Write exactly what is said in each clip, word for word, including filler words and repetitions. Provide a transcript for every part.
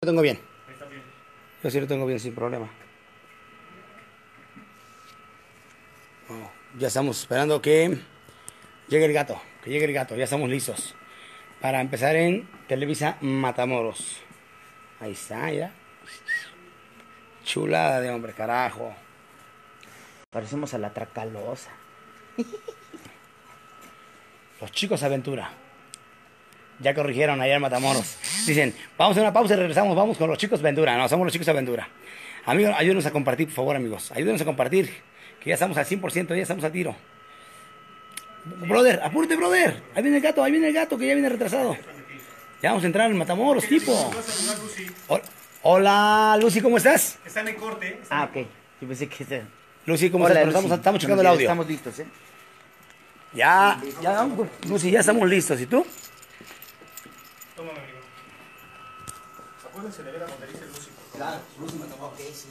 Lo tengo bien. Ahí está bien. Yo sí lo tengo bien sin problema. Oh, ya estamos esperando que llegue el gato. Que llegue el gato. Ya estamos listos para empezar en Televisa Matamoros. Ahí está, ya. Chulada de hombre, carajo. Parecemos a la Tracalosa. Los chicos aventura. Ya corrigieron allá en Matamoros. Dicen, vamos a una pausa y regresamos, vamos con los chicos Aventura. No, somos los chicos Aventura. Amigos, ayúdenos a compartir, por favor, amigos. Ayúdenos a compartir, que ya estamos al cien por ciento, ya estamos a tiro. Brother, apúrate, brother. Ahí viene el gato, ahí viene el gato, que ya viene retrasado. Ya vamos a entrar en Matamoros, tipo. Hola, hola, Lucy, ¿cómo estás? Están en corte. Están Ah, en ok. corte. Yo pensé que... se- Lucy, ¿cómo Hola, estás? Lucy. Estamos, estamos checando el Buenos audio. días, Estamos listos, ¿eh? Ya, ya, Lucy, ya estamos listos. ¿Y tú? Tómame, amigo. Acuérdense de ver a donde dice Lucy, por favor. Claro, Lucy me tomó, ok, sí.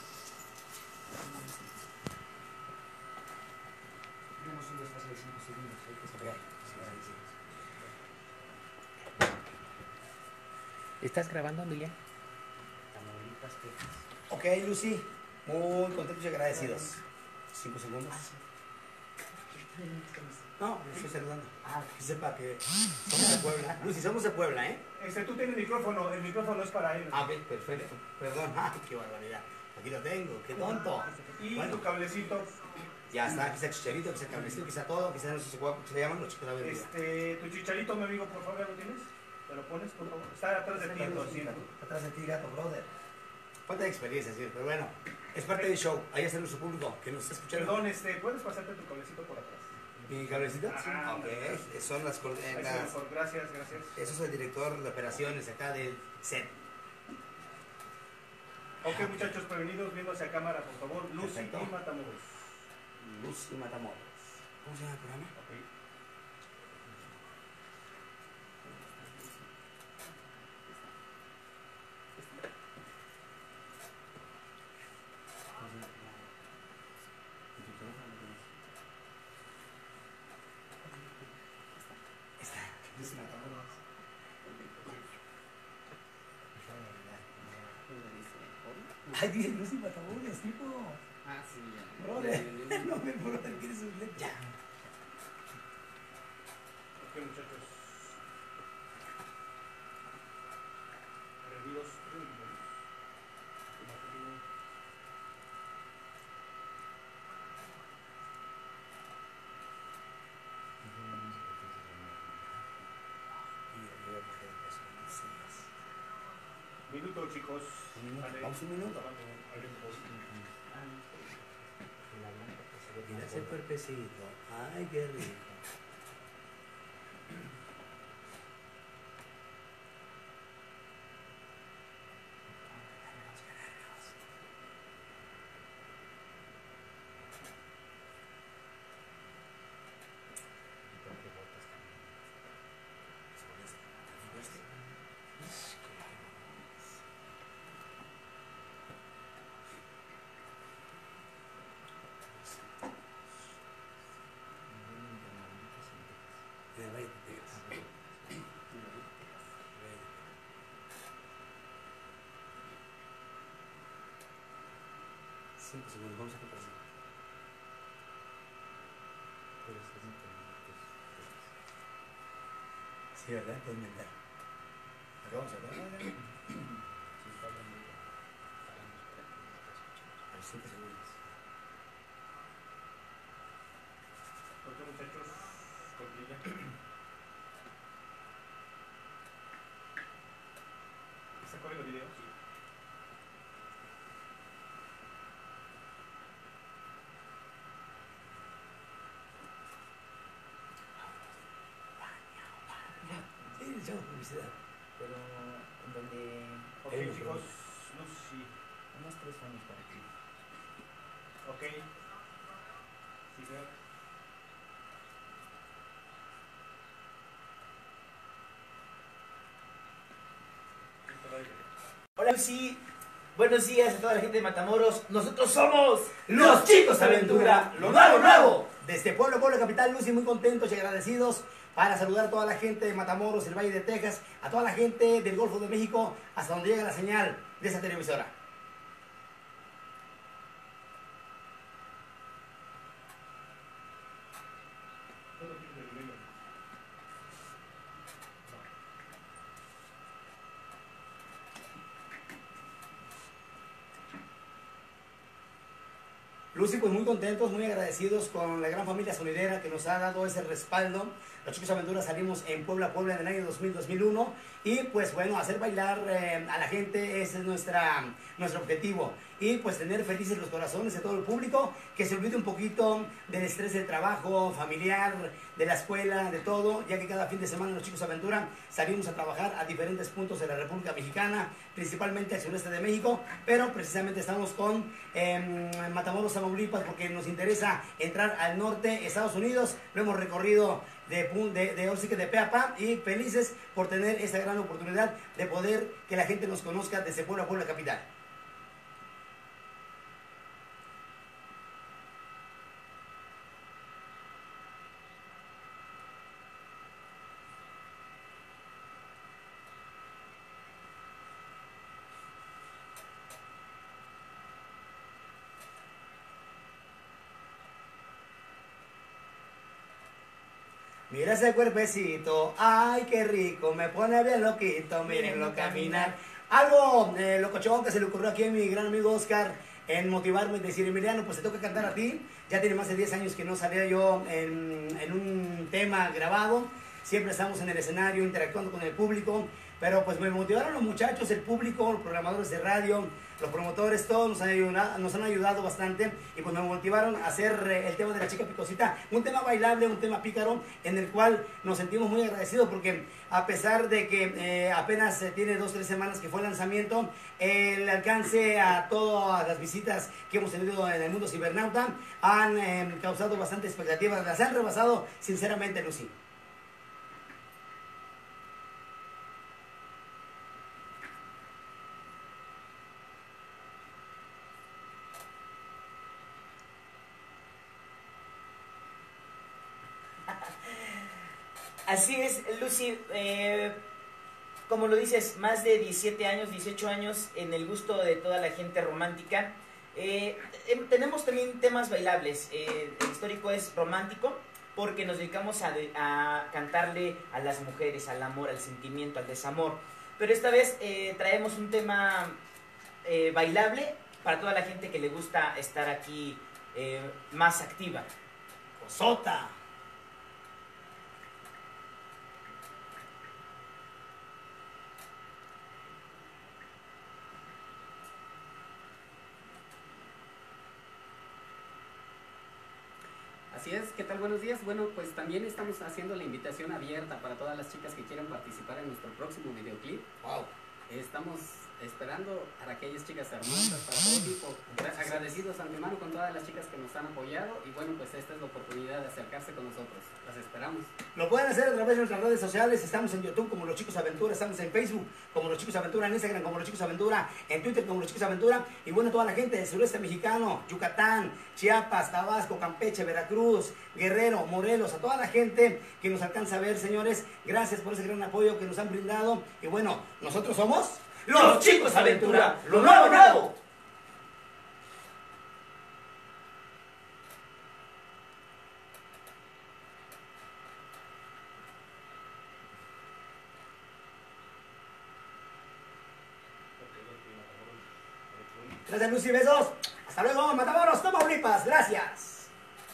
¿Estás grabando, Emiliano? Ok, Lucy, muy contentos y agradecidos. Cinco segundos. No, estoy saludando. Ah, que sepa que somos de Puebla. Lucy, somos de Puebla, ¿eh? Este, tú tienes micrófono. El micrófono es para él. Ah, ok, perfecto. Perdón, ah, qué barbaridad. Aquí lo tengo, qué tonto. Y Bueno, tu cablecito. ya está, aquí está el chicharito, aquí está el cablecito, aquí está todo, aquí está, no sé cómo se llaman los chicos de la bebida. Este, tu chicharito, mi amigo, por favor, ¿ya lo tienes? ¿Te lo pones, por favor? Está atrás de ti, lo siento. Atrás de ti, gato, brother. Falta de experiencia, sí, pero bueno, es parte del show. Ahí está nuestro público que nos está escuchando. Perdón, este, ¿puedes pasarte tu cablecito por atrás? ¿Mi cablecito? Ah, Ok, son las, coord- eh, Ahí las- está mejor. Gracias, gracias. Eso es el director de operaciones acá del set. Ok, muchachos, prevenidos, viendo hacia cámara, por favor. Lucy Perfecto. y Matamoros. Lucy Matamoros. ¿Cómo se llama el programa? Ok. Está, Lucy Matamoros. Ay, dice Lucy Matamoros, tipo. Ah, sí, ya. Brother, no me brother, ¿quieres un ya? Ok, muchachos. Prevenidos, prevenidos. Minuto, chicos. Un minuto, Vale. vamos un minuto. Vale. Mira ese cuerpecito. Ay, qué rico. Cinco segundos, vamos a comprar. Sí, ¿verdad? Pueden vender. Acá vamos a ver. A ver, cinco segundos. Ok, muchachos. Cortilla. ¿Está corriendo el video? Sí. Sí, le echamos publicidad. Pero en donde... Ok, Ahí nos chicos. vemos. Lucy. Unos tres años para aquí. Ok. Sí, señor. Listo, dale. Hola, Lucy. Buenos días a toda la gente de Matamoros. Nosotros somos los Chicos Aventura. Lo nuevo, nuevo. Desde Pueblo, Pueblo Capital, Lucy, muy contentos y agradecidos para saludar a toda la gente de Matamoros, el Valle de Texas, a toda la gente del Golfo de México, hasta donde llega la señal de esa televisora. Lucy, pues muy contentos, muy agradecidos con la gran familia sonidera que nos ha dado ese respaldo. Los Chicos Aventuras salimos en Puebla, Puebla en el año dos mil, dos mil uno y pues bueno, hacer bailar eh, a la gente, ese es nuestra, nuestro objetivo. Y pues tener felices los corazones de todo el público, que se olvide un poquito del estrés del trabajo, familiar, de la escuela, de todo, ya que cada fin de semana los Chicos Aventura salimos a trabajar a diferentes puntos de la República Mexicana, principalmente al sureste de México, pero precisamente estamos con eh, Matamoros, Tamaulipas, porque nos interesa entrar al norte, Estados Unidos. Lo hemos recorrido de, de, de, de, de pe a pa y felices por tener esta gran oportunidad de poder que la gente nos conozca desde Puebla, Puebla capital. Mira ese cuerpecito, ay qué rico, me pone bien loquito, mírenlo caminar. Algo eh, locochón que se le ocurrió aquí a mi gran amigo Oscar en motivarme y decir, Emiliano, pues te toca cantar a ti. Ya tiene más de diez años que no salía yo en, en un tema grabado. Siempre estamos en el escenario interactuando con el público. Pero pues me motivaron los muchachos, el público, los programadores de radio, los promotores, todos nos han ayudado, nos han ayudado bastante. Y pues me motivaron a hacer eh, el tema de la chica picosita, un tema bailable, un tema pícaro, en el cual nos sentimos muy agradecidos porque a pesar de que eh, apenas eh, tiene dos, tres semanas que fue el lanzamiento, el alcance a todas las visitas que hemos tenido en el mundo cibernauta han eh, causado bastante expectativas, las han rebasado sinceramente, Lucy. Así es, Lucy, eh, como lo dices, más de diecisiete años, dieciocho años en el gusto de toda la gente romántica. Eh, eh, tenemos también temas bailables, eh, el histórico es romántico porque nos dedicamos a, de, a cantarle a las mujeres, al amor, al sentimiento, al desamor. Pero esta vez eh, traemos un tema eh, bailable para toda la gente que le gusta estar aquí eh, más activa. ¡Cosota! Así es, ¿qué tal? Buenos días. Bueno, pues también estamos haciendo la invitación abierta para todas las chicas que quieran participar en nuestro próximo videoclip. Wow. Estamos esperando a aquellas chicas hermosas para todo tipo. Agradecidos antemano con todas las chicas que nos han apoyado y bueno, pues esta es la oportunidad de acercarse con nosotros. Las esperamos. Lo pueden hacer a través de nuestras redes sociales. Estamos en YouTube como Los Chicos Aventura, estamos en Facebook como Los Chicos Aventura, en Instagram como Los Chicos Aventura, en Twitter como Los Chicos Aventura. Y bueno, toda la gente del sureste mexicano, Yucatán, Chiapas, Tabasco, Campeche, Veracruz, Guerrero, Morelos, a toda la gente que nos alcanza a ver, señores, gracias por ese gran apoyo que nos han brindado. Y bueno, nosotros somos Los Chicos Aventura, lo nuevo, nuevo. Gracias, Lucy, besos. Hasta luego, Matamoros, Tamaulipas. Gracias.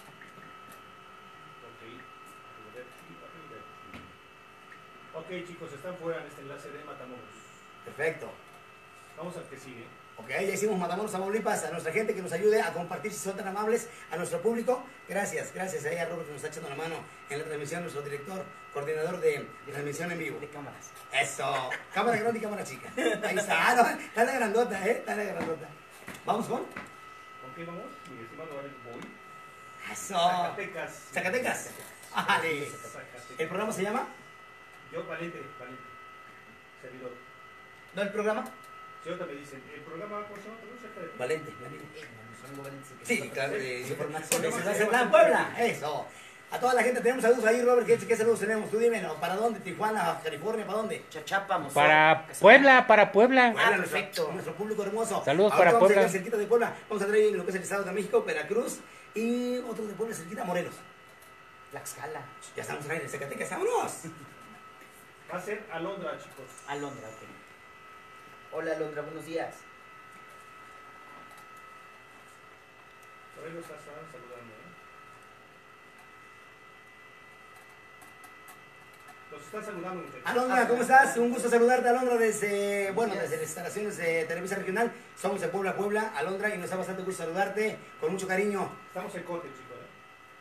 Ok, chicos, están fuera en este enlace de Matamoros. Perfecto. Vamos al que sigue. Ok, ya hicimos Matamoros, Tamaulipas, a nuestra gente que nos ayude a compartir, si son tan amables, a nuestro público. Gracias, gracias a ella, Robert, que nos está echando la mano en la transmisión, nuestro director, coordinador de, de transmisión en vivo. De cámaras. Eso, cámara grande y cámara chica. Ahí está, no, está la grandota, ¿eh? Está la grandota. ¿Vamos con? ¿Con qué vamos? Mi estimado Alex Boy. Eso. Zacatecas. Zacatecas. Vale. Zacatecas. ¿El programa se llama? Yo, Valente, Valente. Servidor. ¿No el programa? Si ahorita me dicen, ¿el programa por favor, cerca de ti? Valente, Valente. Eh, no, son iguales que- Sí, claro, de Sí. información de Sí. Ciudad Central, Puebla. Eso. A toda la gente, tenemos saludos ahí, Robert. ¿Qué, qué saludos tenemos? Tú dímelo. ¿Para dónde? ¿Tijuana, California? ¿Para dónde? Chachapa, Mozón, Para Casablanca. Puebla, para Puebla. Puebla, Ah, nuestro- perfecto. Nuestro público hermoso. Saludos Ahorita para vamos a Puebla. llegar cerquita de Puebla. Vamos a traer lo que es el Estado de México, Veracruz y otro de Puebla, cerquita, Morelos. Tlaxcala. Ya estamos en aire, Zacatecas, vámonos. Va a ser Alondra, chicos. Alondra, ok. Hola, Alondra, buenos días. Por ahí los están saludando, ¿eh? Los están saludando, muchachos. Alondra, ¿cómo estás? Un gusto saludarte, Alondra, desde, bueno, desde las instalaciones de Televisa Regional. Somos de Puebla, Puebla, Alondra, y nos da bastante gusto saludarte con mucho cariño. Estamos en corte, chicos, ¿eh?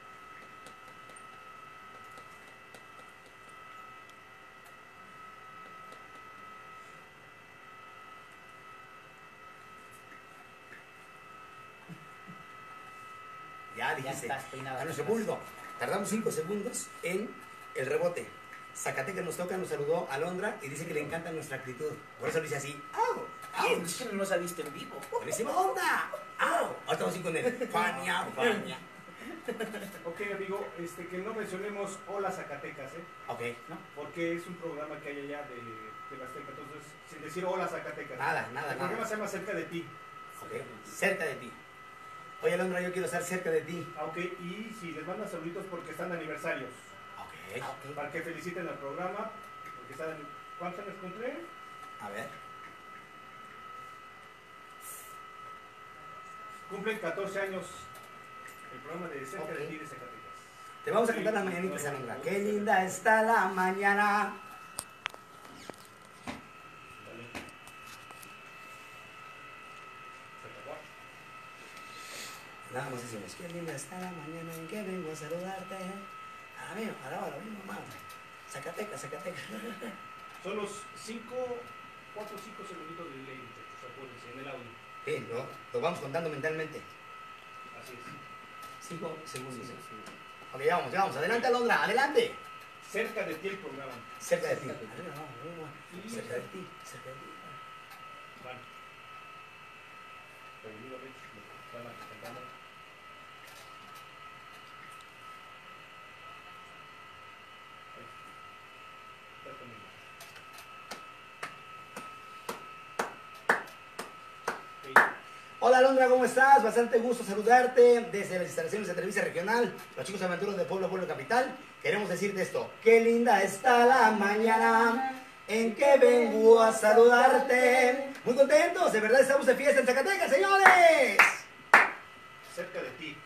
Ya Ya dijiste, estás peinada. a nuestro público, tardamos cinco segundos en el rebote. Zacatecas nos toca, nos saludó Alondra y dice que le encanta nuestra actitud. Por eso dice así, ¡au! Ay, ¡Auch! es que no nos ha visto en vivo. ¡Buenísima onda! ¡Au! Ahora estamos así con el Fania, Fania. Ok, amigo, este, que no mencionemos Hola Zacatecas, ¿eh? Ok, ¿No? Porque es un programa que hay allá de, de la Azteca, entonces, sin decir Hola Zacatecas. nada, nada, El programa nada. se llama Cerca de ti. Ok, cerca de ti. Oye, Alondra, yo quiero estar cerca de ti. Ah, ok, y si les mandan saluditos porque están de aniversarios, Ok, Ah, ok. para que feliciten al programa, porque están, ¿cuántos años cumple? a ver. Cumplen catorce años el programa de Cerca de Ok. ti de Zacatecas. Te vamos a cantar las mañanitas, Alondra. Qué linda está la mañana. Vale. Se acabó. Nada más decimos, qué linda está la mañana en que vengo a saludarte. A mí, ahora, lo mismo, mamá. Zacatecas, Zacatecas. Son los cinco, cuatro o cinco segunditos de delay, muchachos, acuérdense, en el audio. Sí, lo, lo vamos contando mentalmente. Así es. Cinco segundos. Ok, ya vamos, ya vamos. Adelante, Alondra, adelante. Cerca de ti el programa. Cerca de ti. Cerca de ti, cerca de ti. Vale. Bienvenido, Rich. Están cantando. Ahí. Está conmigo. Ok. Hola, Alondra, ¿cómo estás? Bastante gusto saludarte desde las instalaciones de Televisa Regional, los chicos aventuros de Puebla, Puebla Capital. Queremos decirte esto, qué linda está la mañana en que vengo a saludarte. Muy contentos, de verdad estamos de fiesta en Zacatecas, señores. Cerca de ti.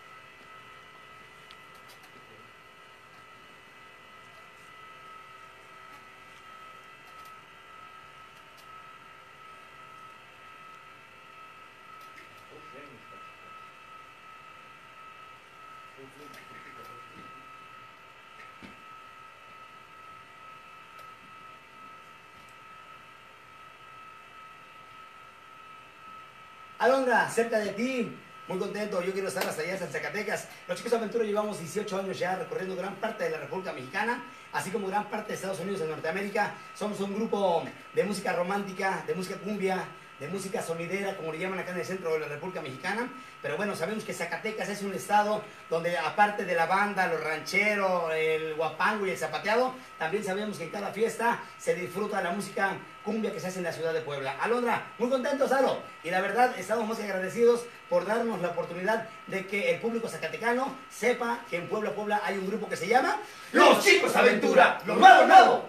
Alondra, cerca de ti, muy contento, yo quiero estar hasta allá en Zacatecas. Los chicos Aventura llevamos dieciocho años ya recorriendo gran parte de la República Mexicana, así como gran parte de Estados Unidos y Norteamérica. Somos un grupo de música romántica, de música cumbia, de música sonidera, como le llaman acá en el centro de la República Mexicana. Pero bueno, sabemos que Zacatecas es un estado donde aparte de la banda, los rancheros, el guapango y el zapateado, también sabemos que en cada fiesta se disfruta la música cumbia que se hace en la ciudad de Puebla. Alondra, muy contentos, Alo. Y la verdad, estamos muy agradecidos por darnos la oportunidad de que el público zacatecano sepa que en Puebla, Puebla hay un grupo que se llama Los Chicos Aventura, los más donados.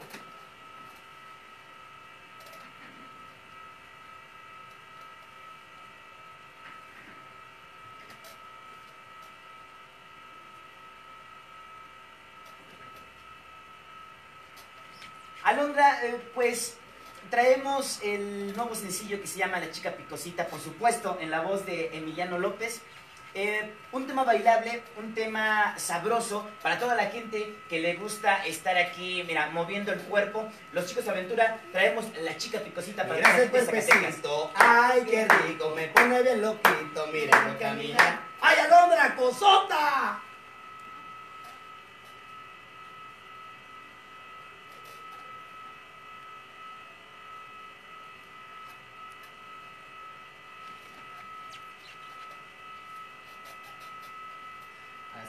Alondra, eh, pues traemos el nuevo sencillo que se llama La Chica Picosita, por supuesto, en la voz de Emiliano López. Eh, un tema bailable, un tema sabroso para toda la gente que le gusta estar aquí, mira, moviendo el cuerpo. Los Chicos de Aventura traemos La Chica Picosita para Mira toda la ese gente de Zacatecas. cuerpecito, ay qué rico, me pone bien loquito, mírenlo caminar. ¡Ay, Alondra, cosota!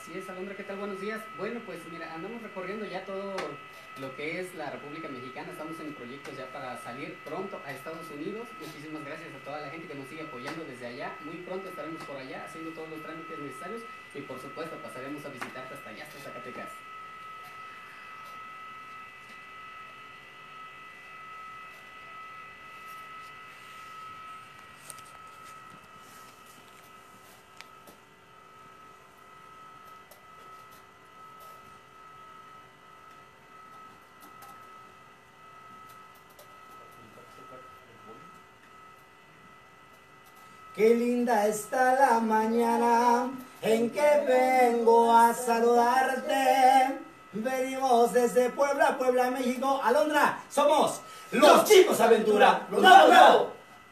Así es, Alondra, ¿qué tal? Buenos días. Bueno, pues mira, andamos recorriendo ya todo lo que es la República Mexicana. Estamos en proyectos ya para salir pronto a Estados Unidos. Muchísimas gracias a toda la gente que nos sigue apoyando desde allá. Muy pronto estaremos por allá haciendo todos los trámites necesarios y por supuesto pasaremos a visitarte hasta allá, hasta Zacatecas. Qué linda está la mañana en que vengo a saludarte. Venimos desde Puebla, Puebla, México. Alondra, somos los Chicos Aventura. ¡Los bravo, bravo!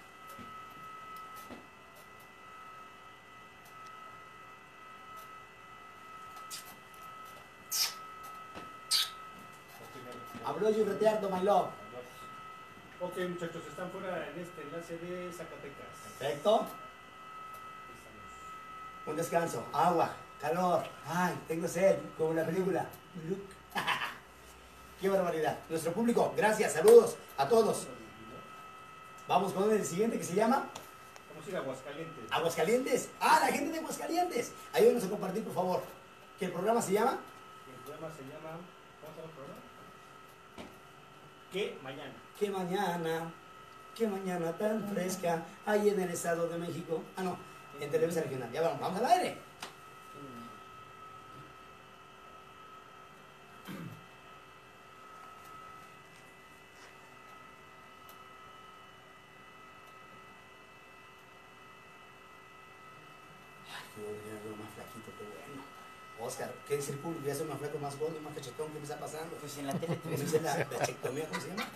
Habló y reteardo, my love. Ok, muchachos, están fuera en este enlace de Zacatecas. Perfecto. Un descanso, agua, calor. Ay, tengo sed, como en la película. Qué barbaridad. Nuestro público, gracias, saludos a todos. Vamos con el siguiente que se llama Vamos a ir a Aguascalientes. Aguascalientes. Ah, la gente de Aguascalientes. Ayúdenos a compartir, por favor. ¿Qué el programa se llama? El programa se llama. ¿Cómo se llama el programa? ¿Qué mañana? Qué mañana, qué mañana tan fresca. Ahí en el Estado de México. Ah, no, en Televisa Regional. Ya vamos, vamos al aire. Ay, qué bueno, ya veo más flaquito, qué bueno. Oscar, ¿qué dice el público? Ya soy más flaco, más gordo, más cachetón. ¿Qué me está pasando? Pues en la tele te ¿Cómo se dice la pechectomía? ¿Cómo se llama?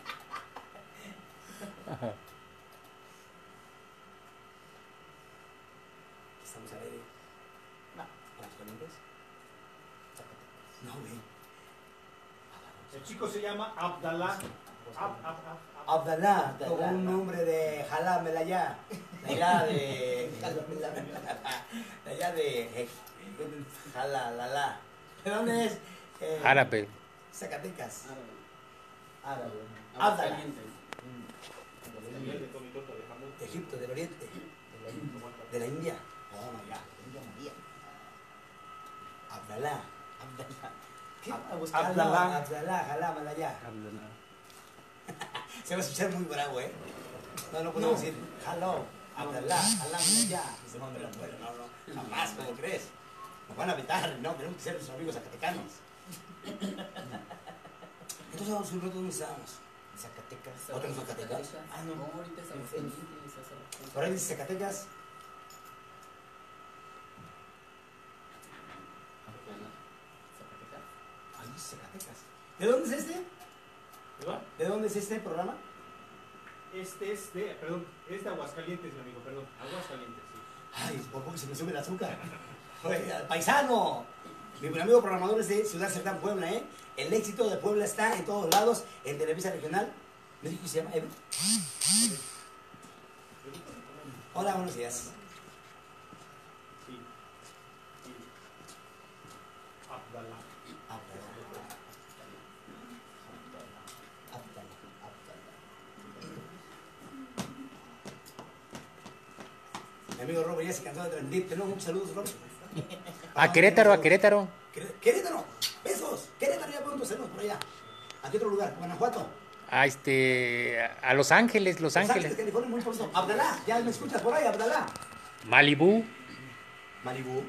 ¿Estamos al aire? No. ¿Aguascalientes? No, güey. El chico se llama Abdalá. Ab, ab, ab, ab. Abdalá, Abdalá, como un ¿no? nombre de Jalámela ya. De allá de. De allá de. Jalalala. ¿De dónde es? Eh, Árabe. Zacatecas. Árabe. Árabe. Árabe. Abdalá. Calientes. También de Tony Torta de jamón. De Egipto, del Oriente. De la India. Oh my God. India María. Abdalá. Abdalá. ¿Qué? A- a buscarlo. Abdalá. Abdalá, Jalámela ya. Se va a escuchar muy bravo, ¿eh? No, no podemos decir, hello, Abdalá, Jalámela ya. Dice, no, me lo puedo, no, no, jamás, ¿cómo crees? Nos van a vetar, no, tenemos que ser nuestros amigos zacatecanos. Entonces vamos un rato, ¿dónde estábamos? Zacatecas. ¿Otro en Zacatecas? Ah, no. No, ahorita es Aguascalientes, César. Por ahí dice Zacatecas. Zacatecas. Ahí dice Zacatecas. ¿De dónde es este? ¿Perdón? ¿De dónde es este programa? Este es de. Perdón, es de Aguascalientes, mi amigo, perdón. Aguascalientes, sí. Ay, por poco se me sube el azúcar. Oiga, paisano. Mi buen amigo programador es de Ciudad Cerdán, Puebla, ¿eh? El éxito de Puebla está en todos lados, en Televisa Regional. ¿Me dijo que se llama Ever? Hola, buenos días. Sí. Sí. Abdalá. Abdalá. Abdalá, Abdalá. Mi amigo Robert ya se cansó de transmitir. Tenemos muchos saludos, Robert. A Querétaro, a Querétaro. Queré- Querétaro, besos. Querétaro ya pronto seremos por allá. ¿A qué otro lugar? Guanajuato. A este, a Los Ángeles, Los Los Ángeles, Ángeles. California, muy pronto. Abdalá, ya me escuchas por ahí, Abdalá. Malibú. Malibú.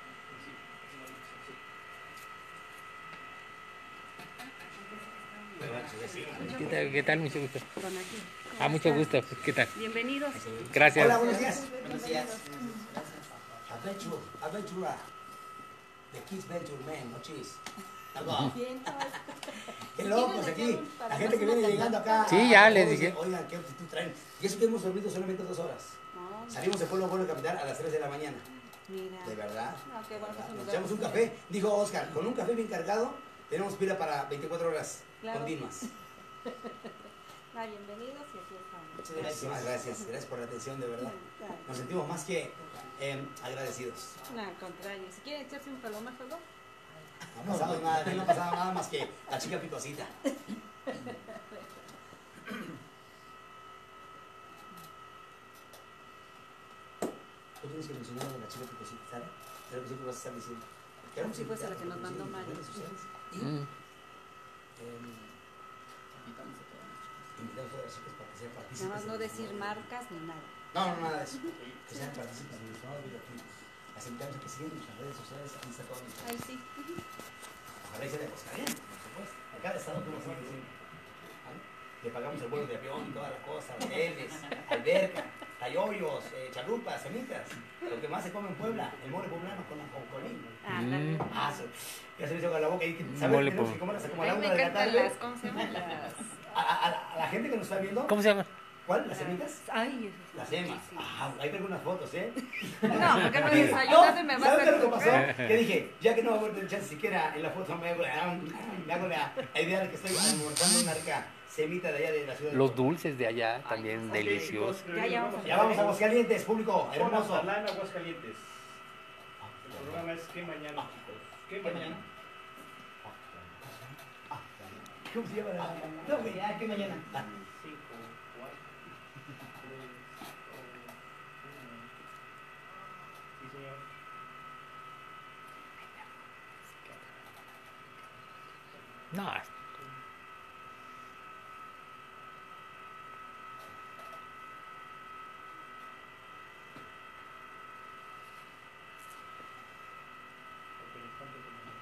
¿Qué tal? ¿Qué tal? Mucho gusto. Con aquí. Ah, mucho gusto. ¿Qué tal? Bienvenidos. Gracias. Hola, buenos días. Buenos días. Adventure, Adventure. The Kids Venture Man, no chis. Algo. Bien, todos. Qué locos aquí. La gente que viene llegando acá. Sí, ya a- les todos, dije. Oigan, qué actitud traen. Y eso que hemos dormido solamente dos horas. No, Salimos de Pueblo Bueno Capital a las tres de la mañana. mira. De verdad. No, qué bueno que es un Nos lugar echamos un especial. café. Dijo Oscar, con un café bien cargado, tenemos pila para veinticuatro horas Claro. continuas. Ah, bienvenidos y aquí estamos. Muchas gracias. Gracias, gracias por la atención, de verdad. Nos sentimos más que eh, agradecidos. No, al contrario. Si quieren echarse un paloma solo. No ha pasado nada, aquí no ha pasado nada más que la chica picosita. Tú tienes que mencionar a la chica picosita, ¿sabes? Creo que siempre vas a estar diciendo. Como si fuese la que nos mandó Mario. Y Mm. eh, Invitamos a todas las chicas. invitamos a las chicas para que sean partícipes. Nada más no en- decir marcas ni nada. No, no, nada de eso. Que sean partícipes en nuestro nuevo videoclip. Las invitamos a que sigan nuestras redes sociales. Aquí está todo nuestro. Ay, sí. Ojalá y sea de Aguascalientes, por supuesto. En cada estado tú vas a decir. ¿Vale? Le pagamos el vuelo de avión, todas las cosas, hoteles, alberca, tayoyos, eh, chalupas, semitas. Lo que más se come en Puebla, el mole poblano con la concolín. Ah, Mm. también. Ah, se- ya se me hizo con la boca y ¿sabes? Mole Tenemos po- que comer hasta como a A la mí me una de la encantan tarde. las, ¿cómo se llaman? Las... A, a- a- a la gente que nos está viendo, ¿Cómo se llama? ¿cuál? ¿Las semitas? Ay, eso sí. Las semas. Sí. Ah, ahí tengo unas fotos, ¿eh? No, porque no Mira, desayunas y me vas a ¿sabes qué es lo que pasó? comer? Que dije, ya que no va a haber chance siquiera en la foto, me hago, la- me hago la idea de que estoy almorzando una rica semita de allá de la ciudad. de Los Puebla. dulces de allá también Ok, deliciosos. chicos, Ya, ya vamos Ya vamos a Aguascalientes, público Hermoso. hermoso. Aguascalientes. Aguascalientes. El programa es ¿Qué mañana, chicos? ¿Qué ¿Qué mañana? mañana? ¿Cómo se llama la.? No, güey, ya, ¿qué mañana? Ah, cinco, cuatro, tres, dos, uno. Sí, señor. No, Ok, ¿cuánto tenemos?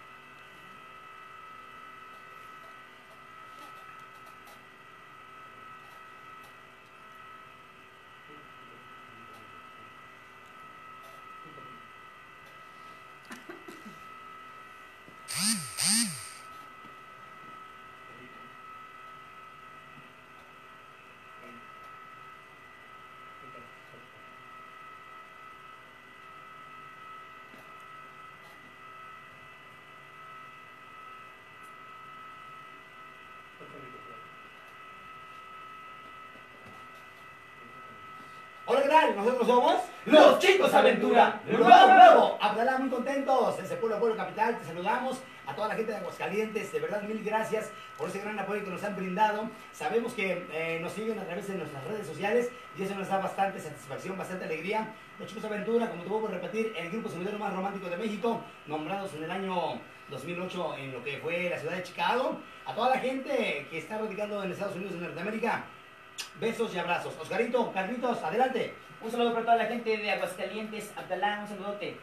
Hola, ¿qué tal? Nosotros somos Los Chicos Aventura. Nuevo, nuevo. Abdalá, muy contentos. Desde Pueblo, Pueblo Capital, te saludamos. A toda la gente de Aguascalientes, de verdad, mil gracias por ese gran apoyo que nos han brindado. Sabemos que eh, nos siguen a través de nuestras redes sociales y eso nos da bastante satisfacción, bastante alegría. Los Chicos Aventura, como te vuelvo a repetir, el grupo sonidero más romántico de México, nombrados en el año dos mil ocho en lo que fue la ciudad de Chicago. A toda la gente que está radicando en Estados Unidos de Norteamérica, besos y abrazos. Oscarito, Carlitos, adelante. Un saludo para toda la gente de Aguascalientes. Abdalá, un saludote.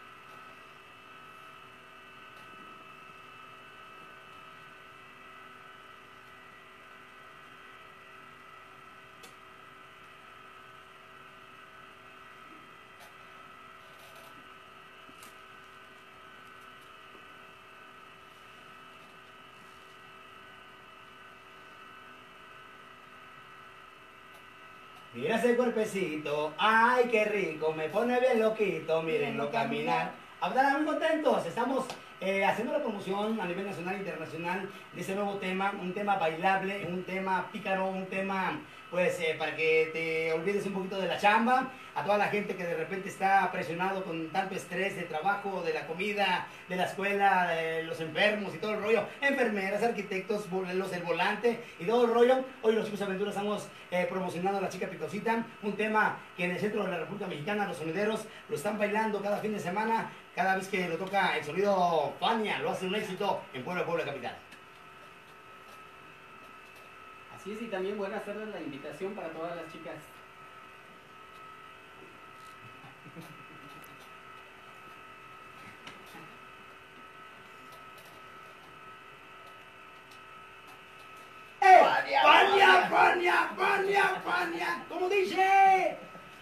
Mira ese cuerpecito, ay qué rico, me pone bien loquito, mírenlo caminar. Abdalá, muy contentos, estamos eh, haciendo la promoción a nivel nacional e internacional de ese nuevo tema, un tema bailable, un tema pícaro, un tema pues eh, para que te olvides un poquito de la chamba, a toda la gente que de repente está presionado con tanto estrés de trabajo, de la comida, de la escuela, de los enfermos y todo el rollo, enfermeras, arquitectos, vol- los del volante y todo el rollo. Hoy los Chicos Aventuras estamos eh, promocionando a la chica picosita, un tema que en el centro de la República Mexicana los sonideros lo están bailando cada fin de semana, cada vez que lo toca el sonido Fania, lo hace un éxito en Puebla, Puebla Capital. Así es, y también bueno hacerles la invitación para todas las chicas. ¡Eh! ¡Fania, Fania, Fania, Fania! ¿Cómo dice?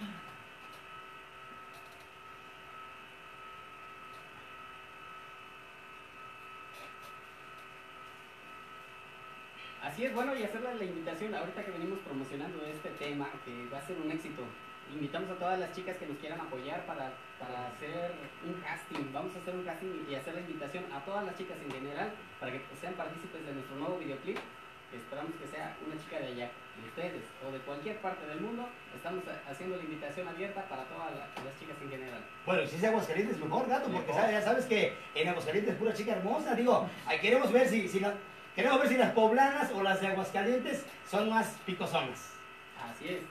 Así es, bueno, y hacerles la invitación ahorita que venimos promocionando este tema, que va a ser un éxito. Invitamos a todas las chicas que nos quieran apoyar para, para hacer un casting. Vamos a hacer un casting y hacer la invitación a todas las chicas en general para que sean partícipes de nuestro nuevo videoclip. Esperamos que sea una chica de allá, de ustedes o de cualquier parte del mundo. Estamos haciendo la invitación abierta para todas las chicas en general. Bueno, si es de Aguascalientes, mejor, gato, porque Mejor. sabes, ya sabes que en Aguascalientes es pura chica hermosa. Digo, ahí queremos ver si, si la- queremos ver si las poblanas o las de Aguascalientes son más picosonas. Así es.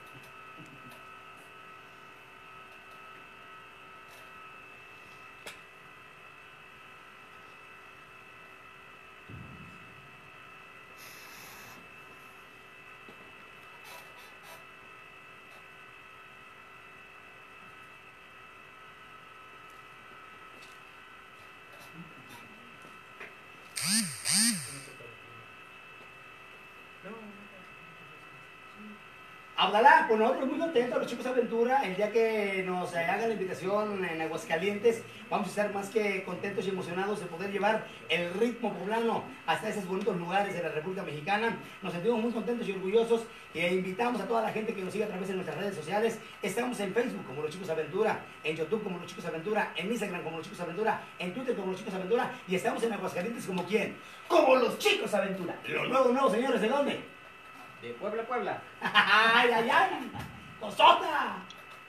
Abdalá, pues nosotros muy contentos, los chicos de Aventura, el día que nos eh, hagan la invitación en Aguascalientes, vamos a estar más que contentos y emocionados de poder llevar el ritmo poblano hasta esos bonitos lugares de la República Mexicana. Nos sentimos muy contentos y orgullosos e invitamos a toda la gente que nos siga a través de nuestras redes sociales. Estamos en Facebook como Los Chicos Aventura, en YouTube como Los Chicos Aventura, en Instagram como Los Chicos Aventura, en Twitter como Los Chicos Aventura y estamos en Aguascalientes como ¿quién? Como Los Chicos Aventura. Lo nuevo, nuevo, señores, ¿de dónde? De Puebla, Puebla. ¡Ay, ay, ay! ¡Cosota!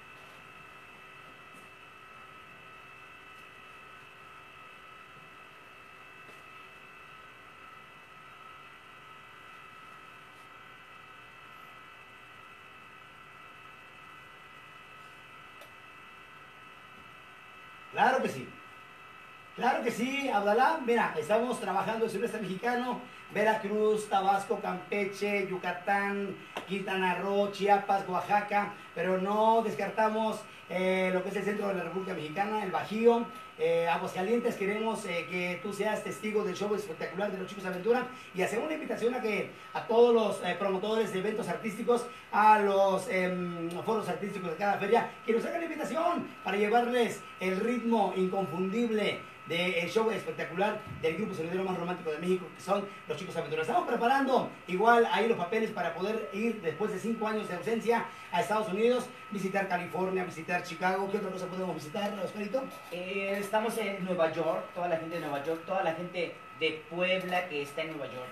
Claro que sí. Claro que sí, Abdalá. Mira, estamos trabajando en el sureste mexicano, Veracruz, Tabasco, Campeche, Yucatán, Quintana Roo, Chiapas, Oaxaca, pero no descartamos eh, lo que es el centro de la República Mexicana, el Bajío, eh, Aguascalientes. Queremos eh, que tú seas testigo del show espectacular de Los Chicos Aventura y hacemos una invitación a que a todos los eh, promotores de eventos artísticos, a los eh, foros artísticos de cada feria, que nos hagan la invitación para llevarles el ritmo inconfundible del show espectacular del grupo sonidero más romántico de México, que son Los Chicos Aventura. Estamos preparando igual ahí los papeles para poder ir después de cinco años de ausencia a Estados Unidos, visitar California, visitar Chicago. ¿Qué otra cosa podemos visitar, Oscarito? Eh, estamos en Nueva York, toda la gente de Nueva York, toda la gente de Puebla que está en Nueva York.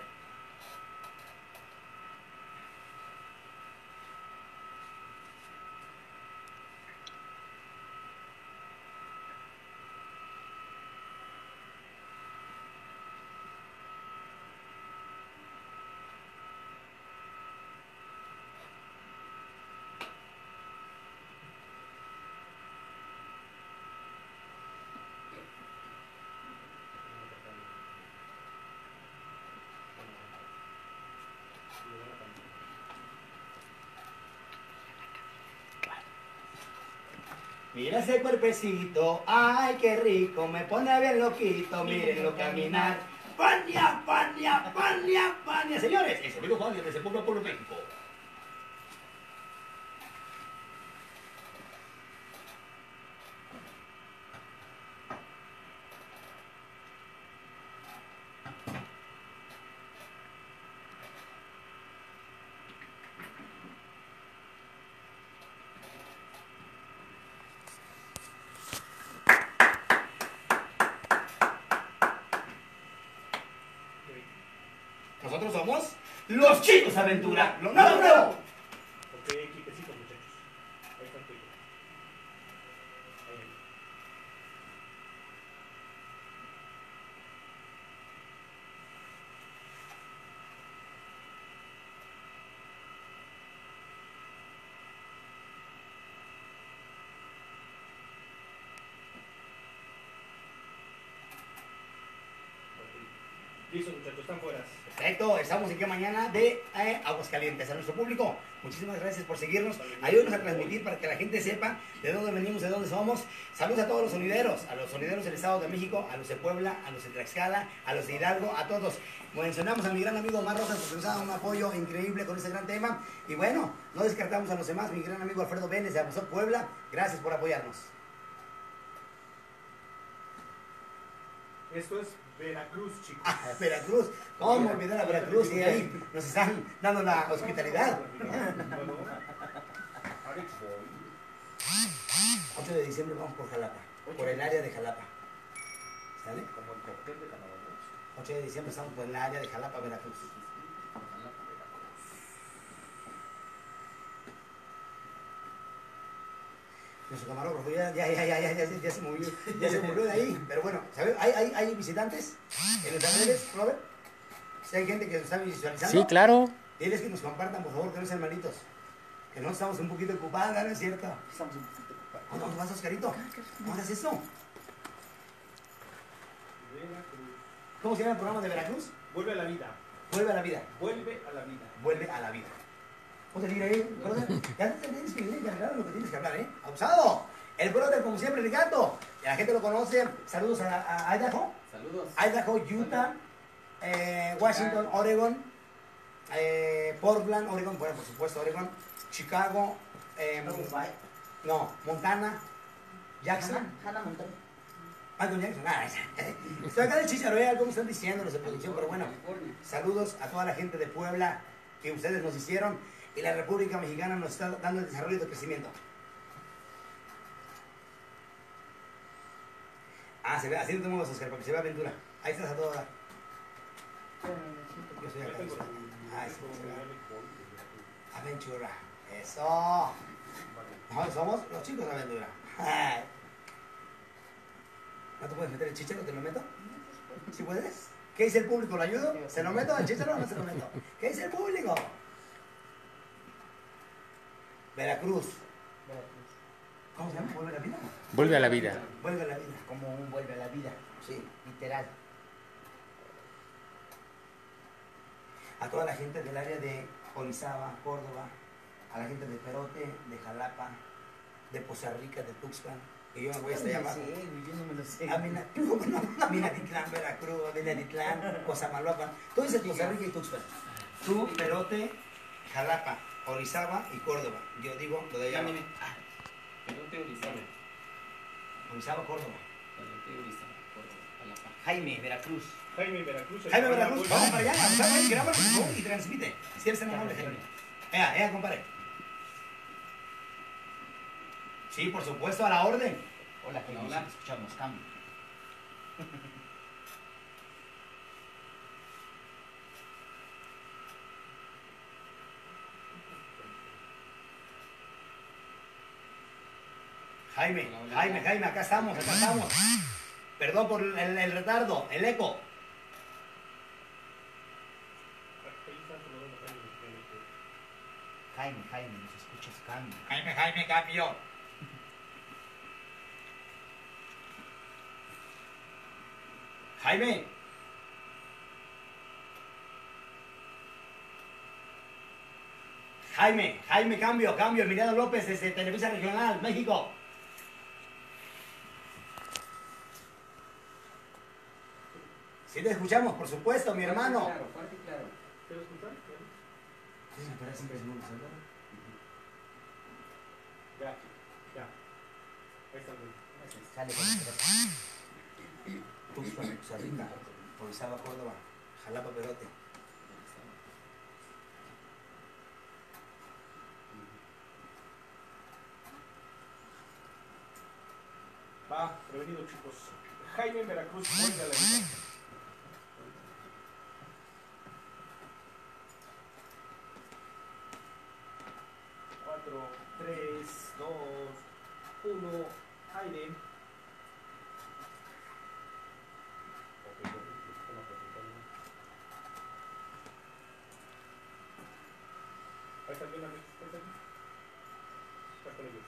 Mira ese cuerpecito, ay qué rico, me pone bien loquito, mírenlo caminar. Pania, Pania, Pania, Pania. Señores, ese amigo Pania desde Pueblo, Pueblo México. Nosotros somos Los Chicos Aventura, lo nuevo, nuevo. Ok, quitecitos, muchachos. Ahí está el tuyo. Ahí. Listo, muchachos, están fuera. Perfecto, estamos aquí mañana de eh, Aguascalientes. A nuestro público, muchísimas gracias por seguirnos. Ayúdenos a transmitir para que la gente sepa de dónde venimos, de dónde somos. Saludos a todos los sonideros, a los sonideros del Estado de México, a los de Puebla, a los de Tlaxcala, a los de Hidalgo, a todos. Mencionamos a mi gran amigo Omar Rojas porque nos ha dado un apoyo increíble con este gran tema. Y bueno, no descartamos a los demás. Mi gran amigo Alfredo Vélez de Abasol, Puebla, gracias por apoyarnos. Esto es Veracruz, chicos. Ah, Veracruz, ¿cómo olvidar a Veracruz? Y ahí nos están dando la hospitalidad. ocho de diciembre vamos por Jalapa, por el área de Jalapa. ¿Sale? Como el cóctel de Canadá. ocho de diciembre estamos por el área de Jalapa, Veracruz. Nuestro camarógrafo ya, ya, ya, ya, ya, ya, ya se movió, ya se movió de ahí. Pero bueno, ¿sabes? ¿Hay, hay, hay visitantes en nuestras redes, Robert? Si hay gente que nos está visualizando. Sí, claro. Diles que nos compartan, por favor, que no sean hermanitos. Que no estamos un poquito ocupados, ¿no es cierto? Estamos un poquito ocupados. ¿Cómo te vas, Oscarito? ¿No hagas eso? Veracruz. ¿Cómo se llama el programa de Veracruz? Vuelve a la vida. Vuelve a la vida. Vuelve a la vida. Vuelve a la vida. ¿Cómo te diré ahí, brother? Ya te tienes que venir encargado lo que tienes que hablar, ¿eh? ¡Abusado! El brother, como siempre, Ricardo. La gente lo conoce. Saludos a, a Idaho. Saludos. Idaho, Utah, eh, Washington, Oregon, eh, Portland, Oregon, bueno, por supuesto, Oregon, Chicago, eh, no, Montana, Jackson. Hannah Montana. Michael Jackson, ah, estoy acá del Chicharreal, como están diciendo los de producción, pero bueno, California. saludos a toda la gente de Puebla que ustedes nos hicieron y la República Mexicana nos está dando el desarrollo y el crecimiento. Ah, se ve, así lo tenemos, Oscar, para que se vea aventura. Ahí estás a toda hora. Yo soy acá. Ahí sí, se ve. Aventura. Eso. No, somos los chicos de aventura. Ay. ¿No te puedes meter el chicharo? ¿Te lo meto? ¿Sí puedes? ¿Qué dice el público? ¿Lo ayudo? ¿Se lo meto al chicharo o no se lo meto? ¿Qué dice el público? Veracruz. Veracruz. ¿Cómo se llama? ¿Vuelve a la vida? Vuelve a la vida. Vuelve a la vida. Como un vuelve a la vida. Sí. Literal. A toda la gente del área de Orizaba, Córdoba, a la gente de Perote, de Jalapa, de Poza Rica, de Tuxpan, que yo me voy a estar llamando. Sí, yo no me lo sé. A Mina- no, no, a Minatitlán, Veracruz, a Minatitlán, Cosamaloapan, todo eso es Poza Rica y Tuxpan. Tú, Perote, Jalapa, Orizaba y Córdoba. Yo digo lo de allá. Llámame. Ah, Perote Orizaba. Orizaba, Córdoba. Perote Orizaba. Córdoba, Jalapa. Jaime, Veracruz. Jaime Veracruz. Jaime Ahorita Veracruz, vuelve. vamos para allá, vamos a ver, graba por favor y transmite. Si eres tan amable, Jaime. Ea, ea, compadre. Sí, por supuesto, a la orden. Hola, Jaime. Hola. Sí, te escuchamos. Cambio. Jaime, Hola, hola, Jaime, hola. Jaime, acá estamos, acá estamos. Perdón por el, el retardo, el eco. Ahí está saludando a Jaime. Jaime, Jaime, nos escuchas. Cambio. Jaime, Jaime, cambio. Jaime. Jaime, Jaime, cambio, cambio. Emiliano López desde Televisa Regional, México. Sí te escuchamos, por supuesto, mi hermano. Fuerte y claro, fuerte y claro. ¿Quieres escuchar? Ya, ya. Ahí está el güey. Sale con el teléfono. Tuxpan, Costa Rica, Orizaba, Córdoba, Jalapa, Perote. Va, prevenido, chicos. Jaime Veracruz vuelve a la vida. Cuatro, tres, dos, uno, aire. Ahí está bien, ahí está bien. Está con ellos.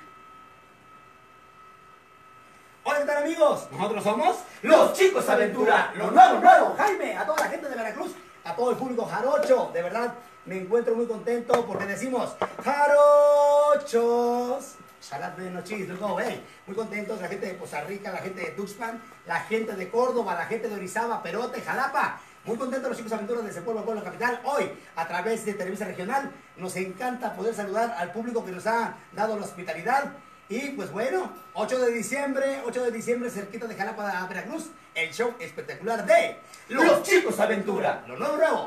Hola, ¿qué tal, amigos? Nosotros somos los Chicos Aventura, lo nuevo, nuevo. Jaime, a toda la gente de Veracruz, a todo el público jarocho, de verdad me encuentro muy contento porque decimos jarochos. Salat de nochis, loco, hey. Muy contentos, la gente de Poza Rica, la gente de Tuxpan, la gente de Córdoba, la gente de Orizaba, Perote, Jalapa. Muy contentos los Chicos Aventuras desde Pueblo, Pueblo Capital. Hoy, a través de Televisa Regional, nos encanta poder saludar al público que nos ha dado la hospitalidad. Y pues bueno, ocho de diciembre, ocho de diciembre, cerquita de Jalapa, Veracruz, el show espectacular de Los Chicos Aventura, lo nuevo, nuevo.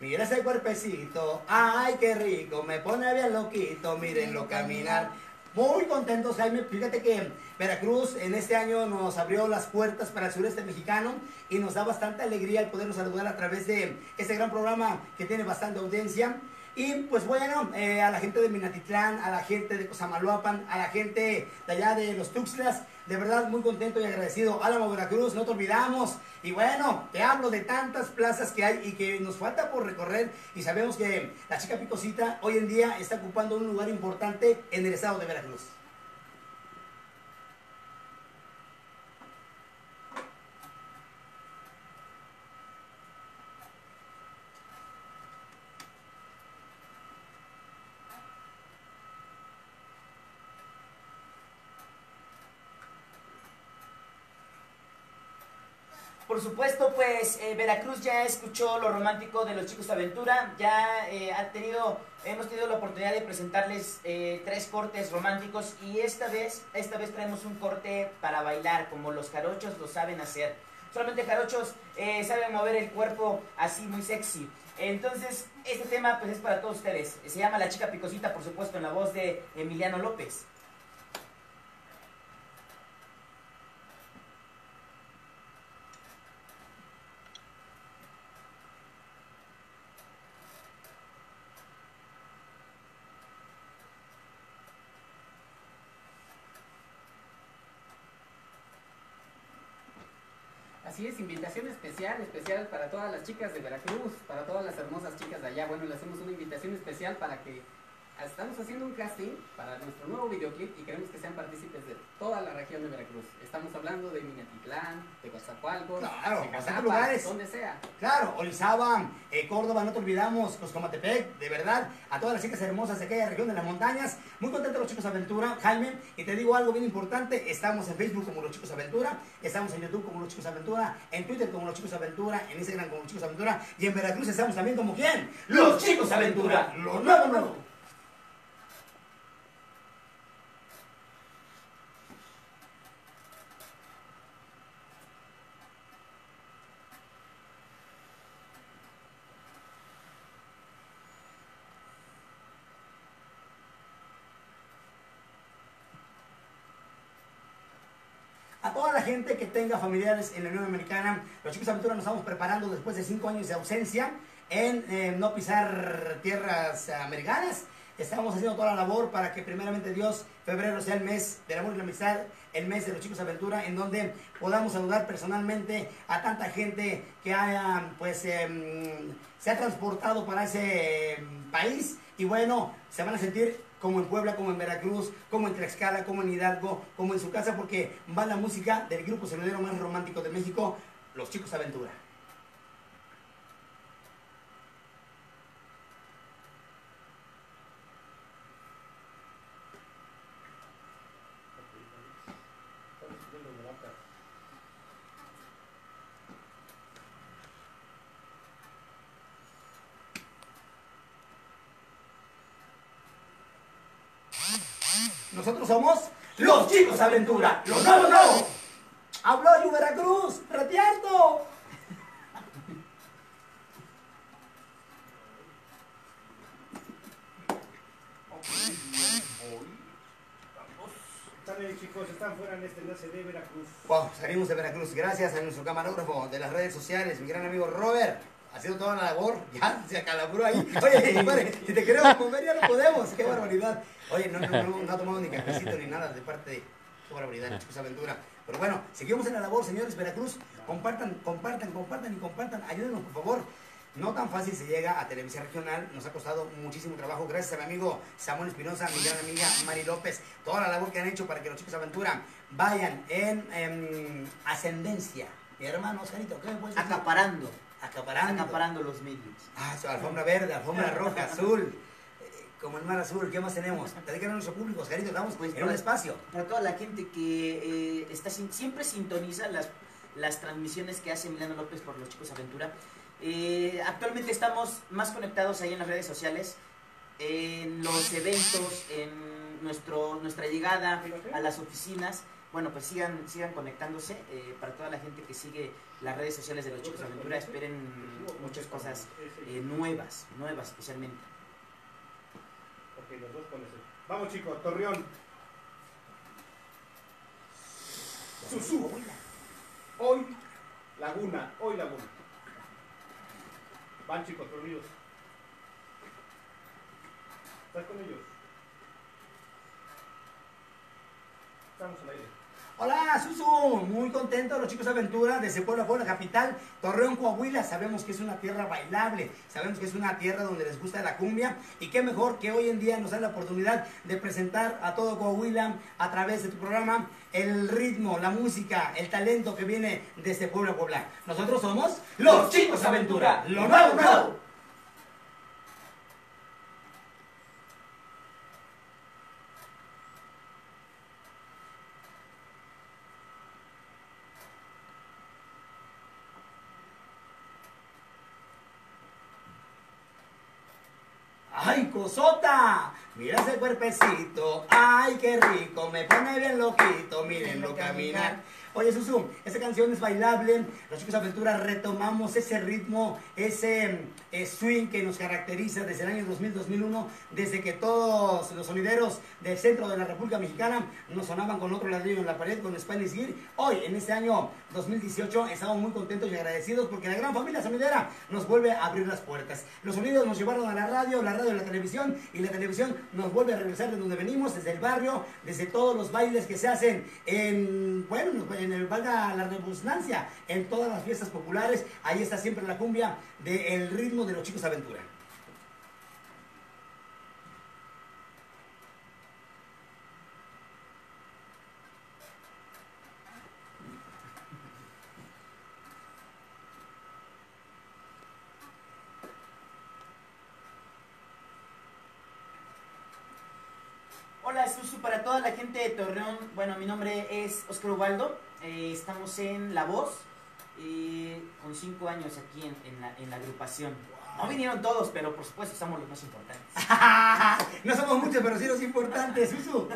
Mira ese cuerpecito, ay, qué rico, me pone bien loquito, mírenlo caminar. Muy contentos, Jaime. Fíjate que Veracruz en este año nos abrió las puertas para el sureste mexicano y nos da bastante alegría el podernos saludar a través de este gran programa que tiene bastante audiencia. Y pues bueno, eh, a la gente de Minatitlán, a la gente de Cosamaloapan, a la gente de allá de los Tuxtlas, de verdad muy contento y agradecido. Álamo, Veracruz, no te olvidamos. Y bueno, te hablo de tantas plazas que hay y que nos falta por recorrer. Y sabemos que la chica Picosita hoy en día está ocupando un lugar importante en el estado de Veracruz. Por supuesto, pues eh, Veracruz ya escuchó lo romántico de los Chicos Aventura, ya eh, ha tenido, hemos tenido la oportunidad de presentarles eh, tres cortes románticos y esta vez, esta vez traemos un corte para bailar, como los jarochos lo saben hacer. Solamente jarochos eh, saben mover el cuerpo así muy sexy. Entonces, este tema pues es para todos ustedes. Se llama La Chica Picosita, por supuesto, en la voz de Emiliano López. Así es, invitación especial, especial para todas las chicas de Veracruz, para todas las hermosas chicas de allá. Bueno, le hacemos una invitación especial para que estamos haciendo un casting para nuestro nuevo videoclip y queremos que sean partícipes de toda la región de Veracruz. Estamos hablando de Minatitlán, de Coatzacoalcos, Claro, de bastantes Cazapa, lugares. donde sea. Claro, Orizaba, eh, Córdoba, no te olvidamos, Coscomatepec, de verdad, a todas las chicas hermosas de aquella región de las montañas. Muy contentos los Chicos Aventura, Jaime, y te digo algo bien importante, estamos en Facebook como los Chicos Aventura, estamos en YouTube como los Chicos Aventura, en Twitter como los Chicos Aventura, en Instagram como los Chicos Aventura, y en Veracruz estamos también como ¿quién? Los Chicos Aventura, lo nuevo, nuevo. A toda la gente que tenga familiares en la Unión Americana, los Chicos Aventura nos estamos preparando después de cinco años de ausencia en eh, no pisar tierras americanas. Estamos haciendo toda la labor para que primeramente Dios, febrero sea el mes del amor y la amistad, el mes de los Chicos Aventura, en donde podamos saludar personalmente a tanta gente que haya, pues, eh, se ha transportado para ese eh, país. Y bueno, se van a sentir como en Puebla, como en Veracruz, como en Tlaxcala, como en Hidalgo, como en su casa, porque va la música del grupo sonidero más romántico de México, los Chicos Aventura. Nosotros somos los Chicos Aventura, lo nuevo, nuevo. Habló yo Veracruz, reteando. Sale, chicos, están fuera en este enlace de Veracruz. Wow, salimos de Veracruz, gracias a nuestro camarógrafo de las redes sociales, mi gran amigo Robert. Haciendo toda la labor, ya se acalabró ahí. Oye, compadre, si te queremos mover ya no podemos, qué barbaridad. Oye, no, no, no, no ha tomado ni cafecito ni nada de parte de... Qué barbaridad, Chicos Aventura. Pero bueno, seguimos en la labor, señores Veracruz. Compartan, compartan, compartan y compartan. Ayúdenos, por favor. No tan fácil se llega a televisión regional, nos ha costado muchísimo trabajo. Gracias a mi amigo Samuel Espinosa, mi gran amiga Mari López, toda la labor que han hecho para que los Chicos Aventura vayan en, en ascendencia. Mi hermano Oscarito, ¿qué me puedes decir? Acaparando. Acaparando. Acaparando los medios. Ah, su alfombra verde, alfombra roja, azul. eh, Como el mar azul, ¿qué más tenemos? Dedican a nuestro público, Oscarito, estamos Pues en para- un espacio. Para toda la gente que eh, está sin- siempre sintoniza las, las transmisiones que hace Emiliano López por los Chicos Aventura. Eh, actualmente estamos más conectados ahí en las redes sociales, en los eventos, en nuestro, nuestra llegada a las oficinas. bueno, pues sigan, sigan conectándose. Eh, para toda la gente que sigue las redes sociales de los Chicos Aventura, esperen muchas cosas eh, nuevas, nuevas especialmente. Ok, los dos con ese. Vamos chicos, Torreón. Susú. Hoy Laguna, hoy Laguna. Van chicos, reunidos. ¿Estás con ellos? Estamos al aire. Hola, Susu, muy contento, los Chicos Aventura, desde Puebla, Puebla capital, Torreón, Coahuila. Sabemos que es una tierra bailable, sabemos que es una tierra donde les gusta la cumbia, y qué mejor que hoy en día nos dan la oportunidad de presentar a todo Coahuila a través de tu programa el ritmo, la música, el talento que viene desde Puebla, Puebla. Nosotros somos los Chicos Aventura, lo nuevo, nuevo. ¡Ay, cosota! Mira ese cuerpecito, ¡ay, qué rico! Me pone bien loquito, mírenlo caminar. Oye, Susu, esta canción es bailable. Los Chicos Aventura retomamos ese ritmo, ese eh, swing que nos caracteriza desde el año dos mil, dos mil uno, desde que todos los sonideros del centro de la República Mexicana nos sonaban con otro ladrillo en la pared, con Spanish Gear. Hoy, en este año dos mil dieciocho, estamos muy contentos y agradecidos porque la gran familia sonidera nos vuelve a abrir las puertas. Los sonidos nos llevaron a la radio, la radio a la televisión, y la televisión nos vuelve a regresar de donde venimos, desde el barrio, desde todos los bailes que se hacen en, bueno, en el, valga la redundancia, en todas las fiestas populares. Ahí está siempre la cumbia del ritmo de los Chicos Aventura. Hola, Susu, para toda la gente de Torreón. Bueno, mi nombre es Oscar Ubaldo. Eh, estamos en La Voz, eh, con cinco años aquí en, en, la, en la agrupación. No vinieron todos, pero por supuesto somos los más importantes. No somos muchos, pero sí los importantes, Susu.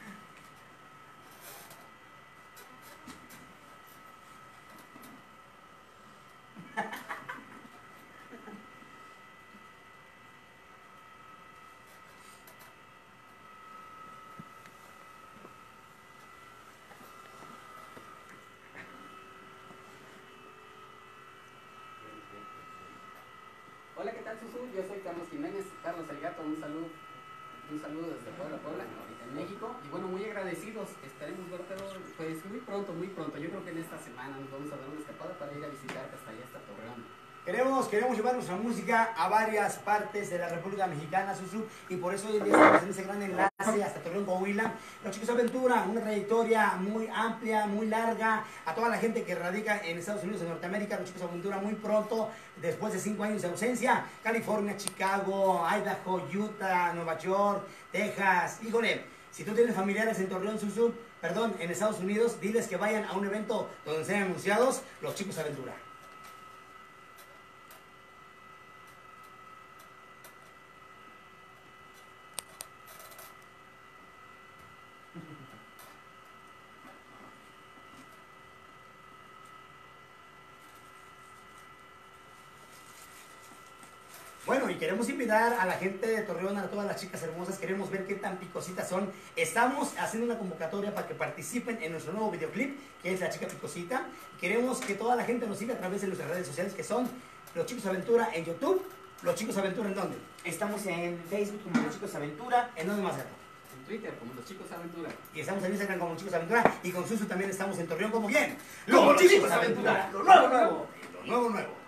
Hola, ¿qué tal, Susu? Yo soy Carlos Jiménez, Carlos el Gato, un saludo, un saludo desde Puebla, Puebla, ahorita en México. Y bueno, muy agradecidos, estaremos verte pues muy pronto, muy pronto. Yo creo que en esta semana nos vamos a dar una escapada para ir a visitarte hasta allá, hasta Torreón. Queremos, queremos llevar nuestra música a varias partes de la República Mexicana, Susu, y por eso hoy en día estamos en ese gran enlace hasta Torreón, Coahuila. Los Chicos Aventura, una trayectoria muy amplia, muy larga. A toda la gente que radica en Estados Unidos, en Norteamérica, los Chicos Aventura muy pronto, después de cinco años de ausencia, California, Chicago, Idaho, Utah, Nueva York, Texas. Híjole, si tú tienes familiares en Torreón, Susu, perdón, en Estados Unidos, diles que vayan a un evento donde sean anunciados los Chicos Aventura. Bueno, y queremos invitar a la gente de Torreón, a todas las chicas hermosas, queremos ver qué tan picositas son. Estamos haciendo una convocatoria para que participen en nuestro nuevo videoclip, que es La Chica Picosita. Queremos que toda la gente nos siga a través de nuestras redes sociales, que son Los Chicos Aventura en YouTube. ¿Los Chicos Aventura en dónde? Estamos en Facebook como Los Chicos Aventura. ¿En dónde más, Gato? En Twitter, como Los Chicos Aventura. Y estamos en Instagram como Los Chicos Aventura, y con Susu también estamos en Torreón como bien. Los Chicos Aventura, lo nuevo, nuevo, lo nuevo, nuevo.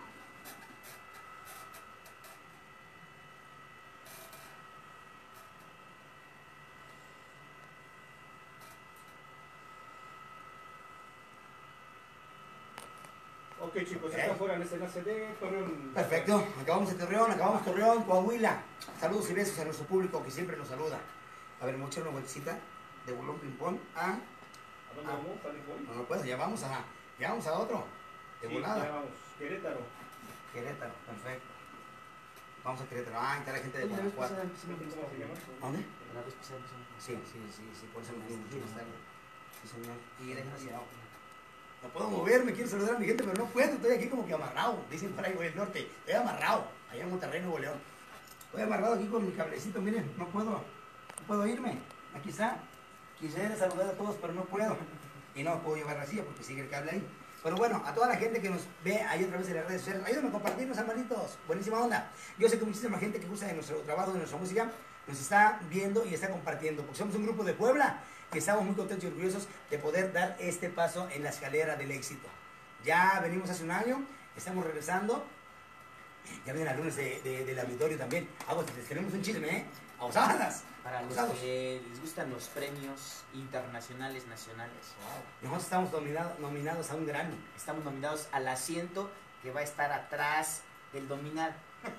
Ok chicos, están fuera en este enlace de Torreón. Perfecto, acabamos de Torreón, acabamos Torreón, Coahuila. Saludos y besos a nuestro público que siempre nos saluda. A ver, vamos a echar una vueltecita de bolón ping-pong a... ¿A dónde Ah. vamos? ¿Sale hoy? No, no, pues ya vamos a, ya vamos a otro, de Sí, volada. ya vamos. Querétaro. Querétaro, perfecto. Vamos a Querétaro. Ah, está la gente de Oye, la vez Guanajuato. pasada empezamos ¿Cómo se llama? ¿Dónde? La vez pasada empezamos. Sí, sí, sí, sí, por eso me digo mucho más tarde. Sí, señor. Y desgraciado. No puedo moverme, quiero saludar a mi gente, pero no puedo. Estoy aquí como que amarrado. Dicen por ahí, voy al norte. Estoy amarrado. Allá en Monterrey, Nuevo León. Estoy amarrado aquí con mi cablecito, miren. No puedo. No puedo irme. Aquí está. Quisiera saludar a todos, pero no puedo. Y no puedo llevar la silla porque sigue el cable ahí. Pero bueno, a toda la gente que nos ve ahí a través de las redes sociales, ayúdenme a compartirnos, hermanitos. Buenísima onda. Yo sé que muchísima gente que gusta de nuestro trabajo, de nuestra música, nos está viendo y está compartiendo. Porque somos un grupo de Puebla que estamos muy contentos y orgullosos de poder dar este paso en la escalera del éxito. Ya venimos hace un año, estamos regresando. Ya vienen algunos de, de, del auditorio también. Ah, pues les queremos un chisme, ¿eh? Abusadas. Para los Abusados. que les gustan los premios internacionales, nacionales. Wow. Nosotros estamos nominado, nominados a un Grammy. Estamos nominados al asiento que va a estar atrás del dominado.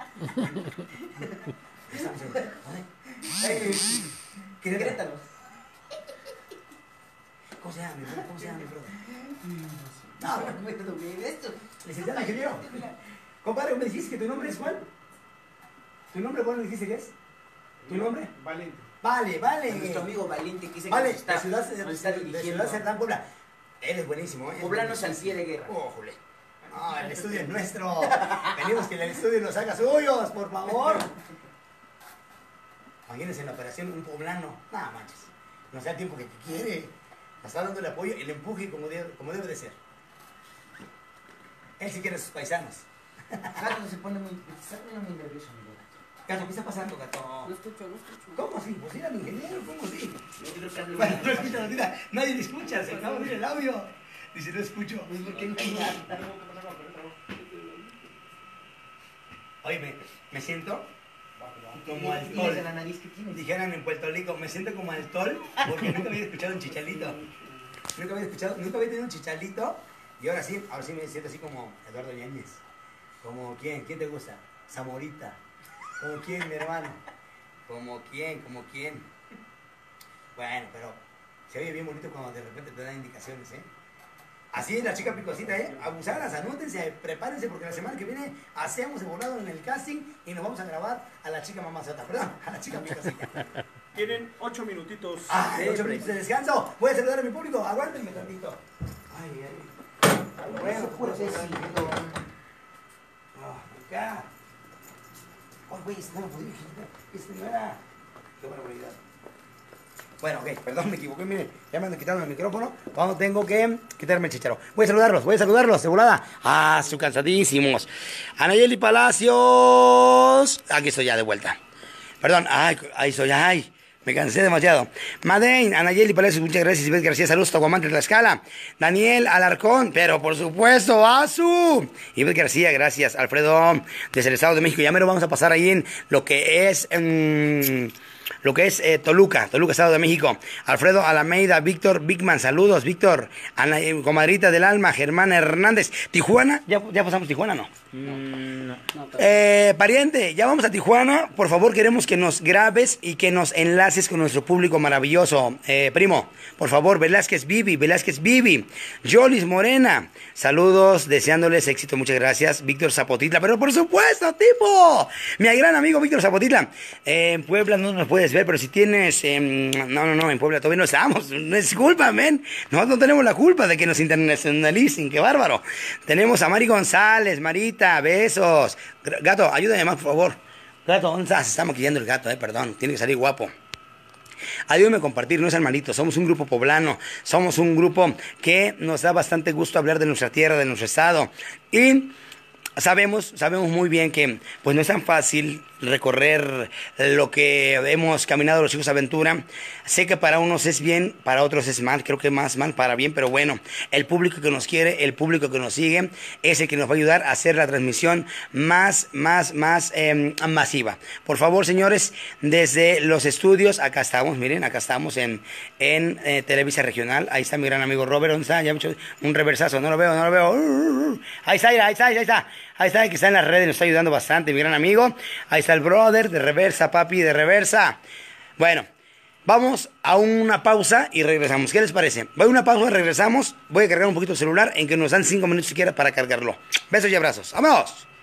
Estamos en... ¿Eh? Querétaro. Querétaro. ¿Cómo se llama, mi brother? ¿Cómo se llama, mi brother? No, No recuerdo bien esto. licenciado ingeniero. Compadre, ¿me dijiste que tu nombre es cuál? ¿Tu nombre cuál me dijiste que es? ¿Tu nombre? Valente. Vale, vale. Nuestro amigo Valiente que dice Vale, que nos está, de Ciudad, nos de, está de dirigiendo. Ciudad Cerdán, Puebla. Él es buenísimo, ¿eh? Poblanos al pie de guerra. Oh, jole. No, el estudio es nuestro. Venimos que el estudio nos haga suyos, por favor. Imagínense en la operación un poblano. Nada manches. No sea el tiempo que quiere. Nos está dando el apoyo y el empuje como debe, como debe de ser. Él sí quiere a sus paisanos. Gato se pone muy, se está poniendo muy nervioso, amigo. Gato, ¿qué está pasando, gato? No escucho, no escucho. ¿Cómo así? Pues era mi ingeniero, ¿cómo así? Yo creo que hablo Bueno, no bien. escucha, no escucha. Nadie le escucha, se acaba de oír el audio. Dice, no escucho. Pues, ¿por qué no hay nada? Oye, me, me siento como al Y tol. de la nariz que tienes. Dijeran en Puerto Rico, me siento como al tol, porque nunca había escuchado un chichalito. Nunca había escuchado, nunca había tenido un chichalito. Y ahora sí, ahora sí me siento así como Eduardo Yáñez. ¿Como quién? ¿Quién te gusta? Zamorita. ¿Como quién, mi hermano? ¿Como quién? ¿Como quién? Bueno, pero se oye bien bonito cuando de repente te dan indicaciones, ¿eh? Así es la chica picosita, ¿eh? Abusadas, anótense, prepárense porque la semana que viene hacemos el volado en el casting y nos vamos a grabar a la chica mamazota, perdón, a la chica picosita. Tienen ocho minutitos. Ah, de ocho break. minutos de descanso. Voy a saludar a mi público, aguántenme tantito. Ay, ay. Bueno, pues eso. Ah, acá. Oh, güey, este no lo podía. Este no era. Qué barbaridad. Bueno, ok, perdón, me equivoqué, miren, ya me han quitado el micrófono, cuando tengo que quitarme el chicharo. Voy a saludarlos, voy a saludarlos, de volada. Ah, su cansadísimos. Anayeli Palacios, aquí estoy ya de vuelta. Perdón, ay, ahí estoy, ay, me cansé demasiado. Madein, Anayeli Palacios, muchas gracias. Ivette García, saludos, Taguamante de Tlaxcala. Daniel Alarcón, pero por supuesto, Azu. Ivette García, gracias. Alfredo, desde el Estado de México. Ya me lo vamos a pasar ahí en lo que es... Mmm, lo que es eh, Toluca, Toluca, Estado de México. Alfredo Alameida, Víctor Bigman, saludos, Víctor. Ana, eh, comadrita del alma, Germán Hernández. Tijuana, ¿ya, ya pasamos Tijuana, no? Mm, no. No, pero- Eh, pariente, ya vamos a Tijuana. Por favor, queremos que nos grabes y que nos enlaces con nuestro público maravilloso. Eh, primo, por favor, Velázquez Vivi, Velázquez Vivi. Jolis Morena, saludos, deseándoles éxito, muchas gracias. Víctor Zapotitla, pero por supuesto, tipo, mi gran amigo Víctor Zapotitla. Eh, en Puebla no nos puedes ver, pero si tienes... eh, no, no, no, en Puebla todavía no estamos. No es culpa, men. Nosotros no tenemos la culpa de que nos internacionalicen, qué bárbaro. Tenemos a Mari González, Marita, besos. Gato, ayúdame más, por favor. Gato, ¿dónde estás? Se está maquillando el gato, eh, perdón. Tiene que salir guapo. Ayúdame a compartir, no sean malitos. Somos un grupo poblano. Somos un grupo que nos da bastante gusto hablar de nuestra tierra, de nuestro estado. Y sabemos, sabemos muy bien que pues no es tan fácil recorrer lo que hemos caminado los chicos Aventura. Sé que para unos es bien, para otros es mal, creo que más mal para bien, pero bueno, el público que nos quiere, el público que nos sigue, es el que nos va a ayudar a hacer la transmisión más, más, más eh, masiva. Por favor, señores, desde los estudios, acá estamos, miren, acá estamos en, en eh, Televisa Regional. Ahí está mi gran amigo Robert, ¿dónde está? Ya me he hecho un reversazo, no lo veo, no lo veo. Ahí está, ahí está, ahí está, ahí está, que está en las redes, nos está ayudando bastante, mi gran amigo. Ahí está el brother de reversa, papi, de reversa. Bueno, vamos a una pausa y regresamos. ¿Qué les parece? Voy a una pausa, regresamos. Voy a cargar un poquito el celular en que nos dan cinco minutos siquiera para cargarlo. Besos y abrazos. ¡Vámonos!